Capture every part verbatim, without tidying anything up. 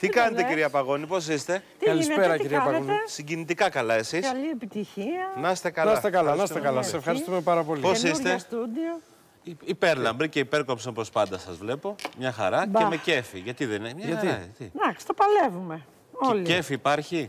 Τι κάνετε, κυρία Παγώνη, πώς είστε? Τι Καλησπέρα, γίνεται, κυρία Παγώνη. Συγκινητικά καλά, εσείς? Καλή επιτυχία. Να είστε καλά. Να είστε καλά, να είστε καλά. Ευχαριστούμε. Σε ευχαριστούμε πάρα πολύ. Πώς Καινούργια είστε? στούντιο. Υπέρλαμπροι και υπέρκοψη όπως πάντα σας βλέπω. Μια χαρά Μπα. και με κέφι. Γιατί δεν είναι? Μια Γιατί? χαρά, τι. Εντάξει, το παλεύουμε. Και Όλοι. κέφι υπάρχει?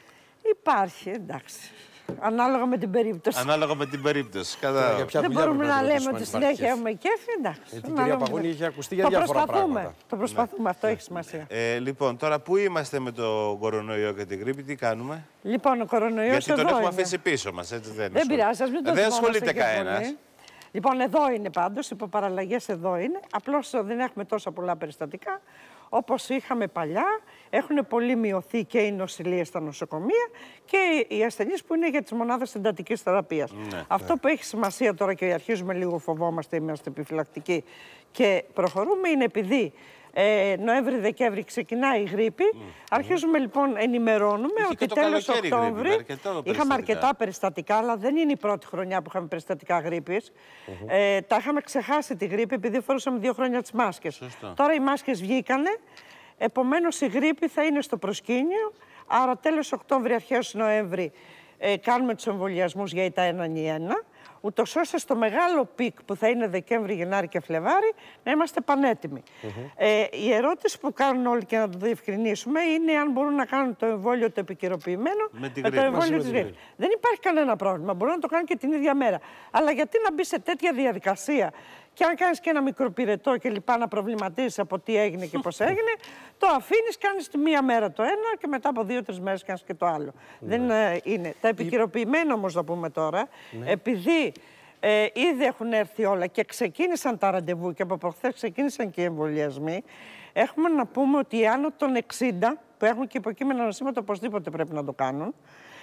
Υπάρχει, εντάξει. Ανάλογα με την περίπτωση. Ανάλογα με την περίπτωση. Κατά... Για ποια Δεν δουλειά μπορούμε πρέπει να λέμε ρωτήσουμε ότι αν υπάρχει συνέχεια κέφι. έχουμε κέφι, εντάξει. Γιατί η Ανάλογα κυρία με Παγώνη την- είχε ακουστεί για Το διάφορα προσπαθούμε. πράγματα. Το προσπαθούμε, αυτό έχει σημασία. Ε, λοιπόν, τώρα πού είμαστε με το κορονοϊό και την γρίπη, τι κάνουμε? Λοιπόν, ο κορονοϊός Γιατί τον εδώ έχουμε είναι. αφήσει πίσω μας, έτσι δεν είναι? Δεν πειράζει, ας μην το Δεν θυμόμαστε ασχολείται και κανένας. πολύ. Λοιπόν, εδώ είναι πάντως, υπό παραλλαγές εδώ είναι. Απλώς δεν έχουμε τόσα πολλά περιστατικά όπως είχαμε παλιά. Έχουν πολύ μειωθεί και οι νοσηλείες στα νοσοκομεία και οι ασθενείς που είναι για τις μονάδες εντατικής θεραπείας. Ναι, Αυτό που έχει σημασία τώρα και αρχίζουμε λίγο φοβόμαστε, είμαστε επιφυλακτικοί και προχωρούμε είναι επειδή ε, Νοέμβρη-Δεκέμβρη ξεκινάει η γρίπη. Mm. Αρχίζουμε λοιπόν, ενημερώνουμε Είχε ότι και το τέλος καλοκαίρι γρίπη, Οκτώβρη με αρκετά είχαμε περιστατικά. αρκετά περιστατικά, αλλά δεν είναι η πρώτη χρονιά που είχαμε περιστατικά γρίπης. Mm-hmm. ε, τα είχαμε ξεχάσει τη γρίπη επειδή φορούσαμε δύο χρόνια τις μάσκες. Σωστό. Τώρα οι μάσκες βγήκανε, επομένως η γρίπη θα είναι στο προσκήνιο, άρα τέλος Οκτώβρη, αρχές Νοέμβρη ε, κάνουμε τους εμβολιασμούς για τα ένα νι ένα, ούτως ώστε στο μεγάλο πικ που θα είναι Δεκέμβρη, Γενάρη και Φλεβάρη να είμαστε πανέτοιμοι. Mm-hmm. ε, η ερώτηση που κάνουν όλοι και να το διευκρινίσουμε είναι αν μπορούν να κάνουν το εμβόλιο το επικαιροποιημένο με, τη με το γρίπη. εμβόλιο της γρίπης. Δεν υπάρχει κανένα πρόβλημα. Μπορούν να το κάνουν και την ίδια μέρα. Αλλά γιατί να μπει σε τέτοια διαδικασία και αν κάνεις και ένα μικρό πυρετό και λοιπά να προβληματίζεις από τι έγινε και πώς έγινε, το αφήνεις, κάνεις τη μία μέρα το ένα και μετά από δύο-τρεις μέρες κάνεις και το άλλο. Ναι. Δεν ε, είναι. Τα επικαιροποιημένα όμως να πούμε τώρα, ναι. επειδή ε, ήδη έχουν έρθει όλα και ξεκίνησαν τα ραντεβού και από προχθές ξεκίνησαν και οι εμβολιασμοί, έχουμε να πούμε ότι άνω των εξήντα που έχουν και υποκείμενα νοσήματα οπωσδήποτε πρέπει να το κάνουν.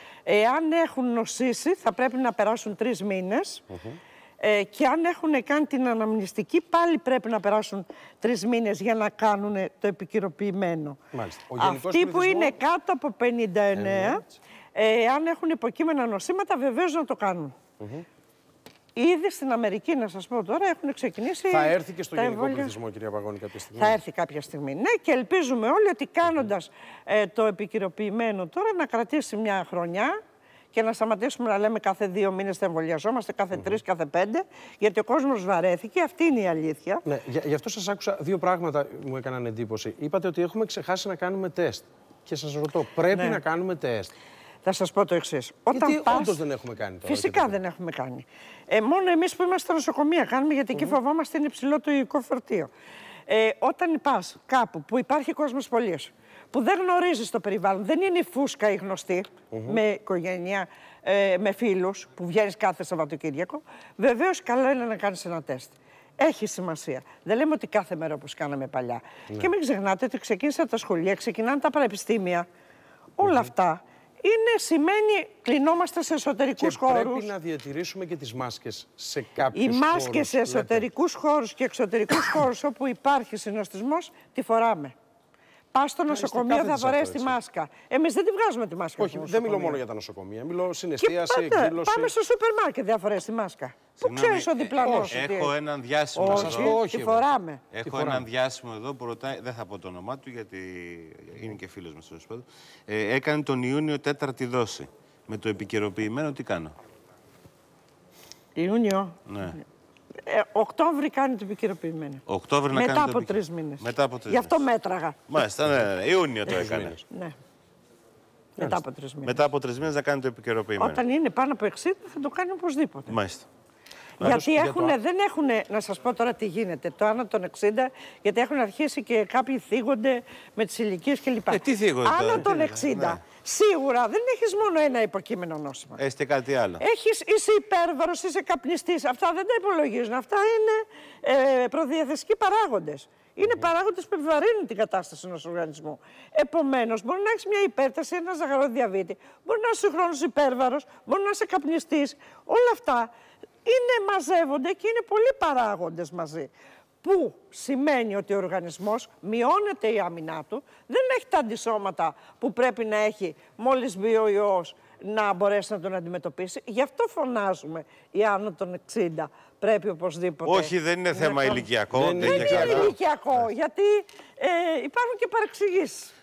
Εάν έχουν νοσήσει θα πρέπει να περάσουν τρεις μήνες. Mm-hmm. Ε, και αν έχουν κάνει την αναμνηστική, πάλι πρέπει να περάσουν τρεις μήνες για να κάνουν το επικαιροποιημένο. Αυτοί που είναι κάτω από πενήντα εννέα, ε, αν έχουν υποκείμενα νοσήματα, βεβαίως να το κάνουν. Mm-hmm. Ήδη στην Αμερική, να σας πω τώρα, έχουν ξεκινήσει. Θα έρθει και στο γενικό εμβόλια... πληθυσμό, κυρία Παγώνη, κάποια στιγμή. Θα έρθει κάποια στιγμή, ναι, και ελπίζουμε όλοι ότι κάνοντας ε, το επικαιροποιημένο τώρα να κρατήσει μια χρονιά. Και να σταματήσουμε να λέμε κάθε δύο μήνες θα εμβολιαζόμαστε, κάθε mm-hmm. τρεις, κάθε πέντε, γιατί ο κόσμος βαρέθηκε. Αυτή είναι η αλήθεια. Ναι, γι' γι' αυτό σας άκουσα δύο πράγματα μου έκαναν εντύπωση. Είπατε ότι έχουμε ξεχάσει να κάνουμε τεστ. Και σας ρωτώ, πρέπει ναι. να κάνουμε τεστ? Θα σας πω το εξής. Γιατί πας... όντως δεν έχουμε κάνει τώρα? Φυσικά δεν έχουμε κάνει. Ε, μόνο εμείς που είμαστε στα νοσοκομεία κάνουμε, γιατί mm-hmm. εκεί φοβόμαστε είναι υψηλό το υλικό φορτίο. Ε, όταν πας κάπου που υπάρχει κόσμος πολίος, που δεν γνωρίζεις το περιβάλλον, δεν είναι η φούσκα η γνωστή, mm-hmm. με οικογένεια, ε, με φίλους, που βγαίνεις κάθε Σαββατοκύριακο, βεβαίως καλό είναι να κάνεις ένα τεστ. Έχει σημασία. Δεν λέμε ότι κάθε μέρα όπως κάναμε παλιά. Ναι. Και μην ξεχνάτε ότι ξεκίνησαν τα σχολεία, ξεκινάνε τα πανεπιστήμια. Όλα mm-hmm. αυτά είναι, σημαίνει κλεινόμαστε σε εσωτερικούς και χώρους. Πρέπει να διατηρήσουμε και τις μάσκες σε κάποιους χώρους. Οι μάσκες χώρους, σε εσωτερικούς λέτε. χώρους και εξωτερικούς χώρους όπου υπάρχει συνοστισμός, τη φοράμε. Πας στο νοσοκομείο θα φορέσει τη μάσκα. Εμείς δεν τη βγάζουμε τη μάσκα. Όχι, δεν μιλώ μόνο για τα νοσοκομεία. Μιλώ συναισθίαση, εκδήλωση. Πάμε στο σούπερ μάρκετ δεν θα φορέσει τη μάσκα. Πού ξέρεις ο διπλανός? Ε, έχω έναν διάσημο όχι, εδώ. όχι, τη φοράμε. Έχω τη έναν διάσημο εδώ που ρωτάει, δεν θα πω το όνομά του γιατί είναι και φίλος μας τέλος πάντων. Ε, έκανε τον Ιούνιο τέταρτη δόση. Με το επικαιροποιημένο τι κάνω? Ιούνιο. Ναι. Ε, Οκτώβρη κάνει το επικαιροποιημένο. Οκτώβρη να Μετά κάνει από το τρεις μήνες. Μετά από τρεις Γι' αυτό μήνες. μέτραγα. Μάλιστα, ναι, ναι, ναι. Ιούνιο το έκανε. Ναι. Μετά από τρεις μήνες. Μετά από τρεις μήνες να κάνει το επικαιροποιημένο. Όταν είναι πάνω από εξήντα θα το κάνει οπωσδήποτε. Μάλιστα. Γιατί για έχουνε, το... δεν έχουν, να σας πω τώρα τι γίνεται, το άνω των εξήντα, γιατί έχουν αρχίσει και κάποιοι θίγονται με τις ηλικίες κλπ. Ε, τι θίγονται Άνω τώρα, των τι, εξήντα, ναι. Σίγουρα δεν έχεις μόνο ένα υποκείμενο νόσημα. Έχετε κάτι άλλο? Έχεις, είσαι υπέρβαρος, είσαι καπνιστής. Αυτά δεν τα υπολογίζουν. Αυτά είναι ε, προδιαθεσικοί παράγοντες. Είναι mm-hmm. παράγοντες που επιβαρύνουν την κατάσταση ενός οργανισμού. Επομένως, μπορεί να έχεις μια υπέρταση, ένα ζαχαροδιαβήτη, μπορεί να είσαι συγχρόνως υπέρβαρος, μπορεί να είσαι καπνιστής. Όλα αυτά είναι, μαζεύονται και είναι πολλοί παράγοντες μαζί. Που σημαίνει ότι ο οργανισμός μειώνεται η άμυνά του, δεν έχει τα αντισώματα που πρέπει να έχει μόλις μπει ο ιός να μπορέσει να τον αντιμετωπίσει. Γι' αυτό φωνάζουμε οι άνω των εξήντα. Πρέπει οπωσδήποτε. Όχι, δεν είναι θέμα να... ηλικιακό. Δεν, δεν είναι ηλικιακό, γιατί ε, υπάρχουν και παρεξηγήσεις.